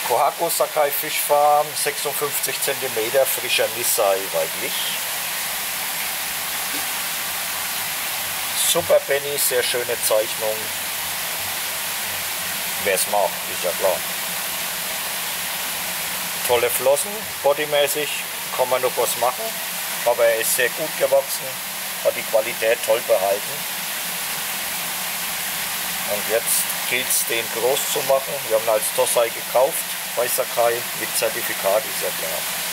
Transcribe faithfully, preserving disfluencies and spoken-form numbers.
Kohaku Sakai Fischfarm, sechsundfünfzig Zentimeter, frischer Nissai weiblich. Super Benny, sehr schöne Zeichnung. Wer es mag, ist ja klar. Tolle Flossen, bodymäßig kann man noch was machen, aber er ist sehr gut gewachsen, hat die Qualität toll behalten. Und jetzt gilt es, den groß zu machen. Wir haben ihn als Tosai gekauft bei Sakai mit Zertifikat, ist ja klar.